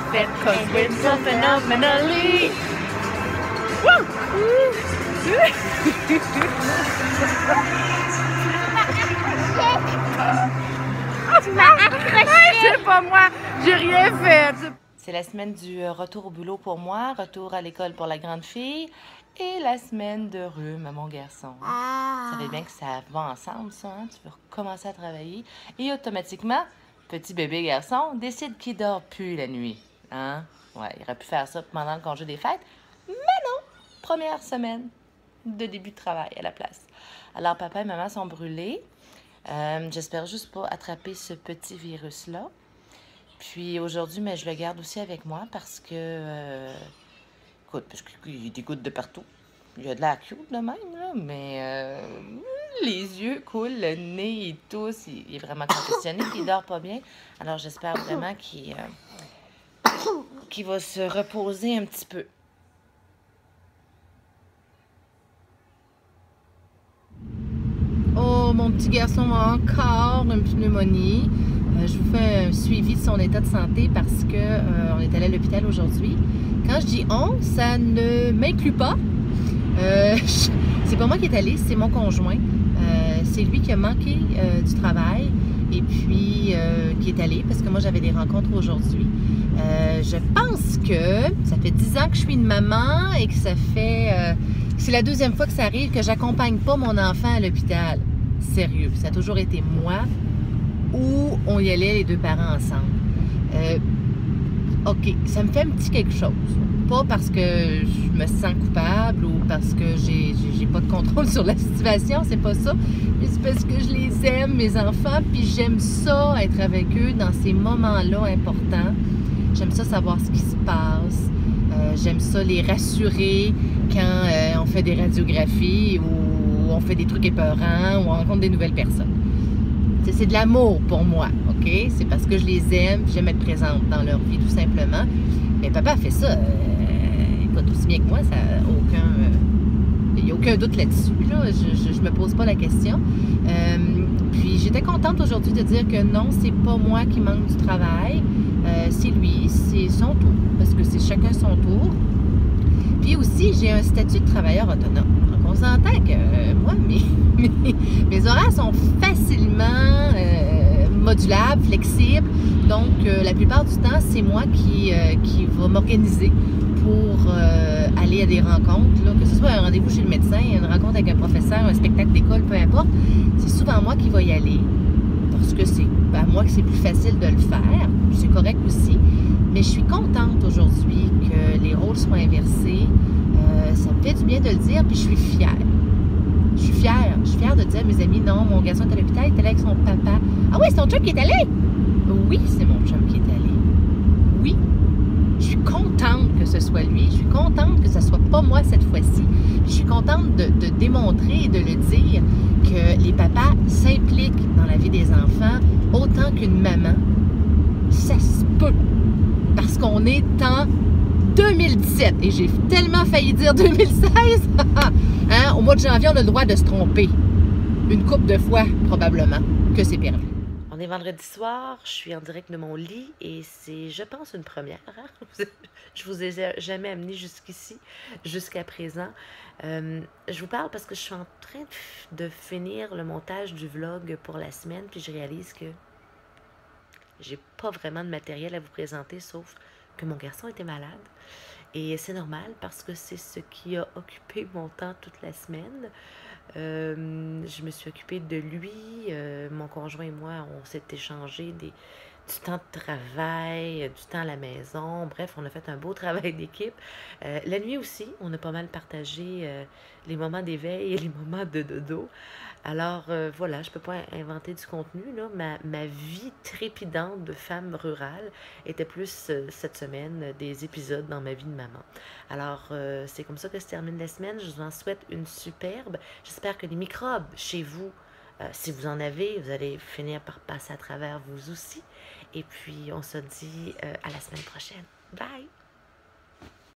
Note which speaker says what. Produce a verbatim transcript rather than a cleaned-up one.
Speaker 1: fit, cause we're so phenomenally. Woo!
Speaker 2: Tu m'as accroché!
Speaker 1: C'est pas moi, j'ai rien fait. C'est la semaine du retour au boulot pour moi, retour à l'école pour la grande fille et la semaine de rhume à mon garçon.
Speaker 2: Ah.
Speaker 1: Vous savez bien que ça va ensemble, ça, hein? Tu veux recommencer à travailler et automatiquement, petit bébé garçon décide qu'il dort plus la nuit. Hein? Ouais, il aurait pu faire ça pendant le congé des fêtes, mais non! Première semaine de début de travail à la place. Alors, papa et maman sont brûlés. Euh, J'espère juste pas attraper ce petit virus-là. Puis aujourd'hui, mais je le garde aussi avec moi parce que, euh, écoute, parce qu'il y a des gouttes de partout. Il y a de la cute de même, là, mais euh, les yeux coulent, le nez, il tousse, il, il est vraiment congestionné, puis il dort pas bien. Alors j'espère vraiment qu'il euh, qu'il va se reposer un petit peu. Oh, mon petit garçon a encore une pneumonie. Euh, je vous fais un suivi de son état de santé parce que euh, on est allé à l'hôpital aujourd'hui. Quand je dis on, ça ne m'inclut pas. Euh, c'est pas moi qui est allé, c'est mon conjoint. Euh, c'est lui qui a manqué euh, du travail et puis euh, qui est allé parce que moi j'avais des rencontres aujourd'hui. Euh, je pense que ça fait dix ans que je suis une maman et que ça fait... Euh, c'est la deuxième fois que ça arrive que j'accompagne pas mon enfant à l'hôpital. Sérieux, ça a toujours été moi ou on y allait les deux parents ensemble. Euh, OK, ça me fait un petit quelque chose. Pas parce que je me sens coupable ou parce que j'ai j'ai pas de contrôle sur la situation, c'est pas ça. Mais c'est parce que je les aime, mes enfants, puis j'aime ça, être avec eux dans ces moments-là importants. J'aime ça savoir ce qui se passe. Euh, j'aime ça les rassurer quand euh, on fait des radiographies ou on fait des trucs épeurants ou on rencontre des nouvelles personnes. C'est de l'amour pour moi, OK? C'est parce que je les aime, j'aime être présente dans leur vie, tout simplement. Mais papa fait ça, euh, écoute, aussi bien que moi, ça n'a aucun... Il euh, n'y a aucun doute là-dessus, là. Je, je, je me pose pas la question. Euh, puis j'étais contente aujourd'hui de dire que non, c'est pas moi qui manque du travail. Euh, c'est lui, c'est son tour, parce que c'est chacun son tour. Puis aussi, j'ai un statut de travailleur autonome. Donc, on s'entend que euh, moi, mes, mes, mes horaires sont facilement euh, modulables, flexibles. Donc, euh, la plupart du temps, c'est moi qui, euh, qui va m'organiser pour euh, aller à des rencontres, là, que ce soit un rendez-vous chez le médecin, une rencontre avec un professeur, un spectacle d'école, peu importe. C'est souvent moi qui vais y aller parce que c'est à moi que c'est plus facile de le faire. C'est correct aussi. Mais je suis contente aujourd'hui que les rôles soient inversés. Euh, ça me fait du bien de le dire, puis je suis fière. Je suis fière. Je suis fière de dire à mes amis, non, mon garçon est à l'hôpital, il est allé avec son papa. Ah oui, c'est ton chum qui est allé? Oui, c'est mon chum qui est allé. Oui. Je suis contente que ce soit lui. Je suis contente que ce soit pas moi cette fois-ci. Je suis contente de, de démontrer et de le dire que les papas s'impliquent dans la vie des enfants autant qu'une maman. Ça se peut. Parce qu'on est en deux mille dix-sept et j'ai tellement failli dire deux mille seize. Hein? Au mois de janvier, on a le droit de se tromper. Une couple de fois, probablement, que c'est permis. On est vendredi soir, je suis en direct de mon lit et c'est, je pense, une première. Hein? Je vous ai jamais amené jusqu'ici, jusqu'à présent. Euh, je vous parle parce que je suis en train de finir le montage du vlog pour la semaine puis je réalise que j'ai pas vraiment de matériel à vous présenter, sauf que mon garçon était malade. Et c'est normal parce que c'est ce qui a occupé mon temps toute la semaine. Euh, je me suis occupée de lui. Euh, mon conjoint et moi, on s'est échangé des, du temps de travail, du temps à la maison. Bref, on a fait un beau travail d'équipe. Euh, la nuit aussi, on a pas mal partagé euh, les moments d'éveil et les moments de dodo. Alors, euh, voilà, je peux pas inventer du contenu, là. Ma, ma vie trépidante de femme rurale était plus, euh, cette semaine, euh, des épisodes dans ma vie de maman. Alors, euh, c'est comme ça que se termine la semaine. Je vous en souhaite une superbe. J'espère que les microbes chez vous, euh, si vous en avez, vous allez finir par passer à travers vous aussi. Et puis, on se dit euh, à la semaine prochaine. Bye!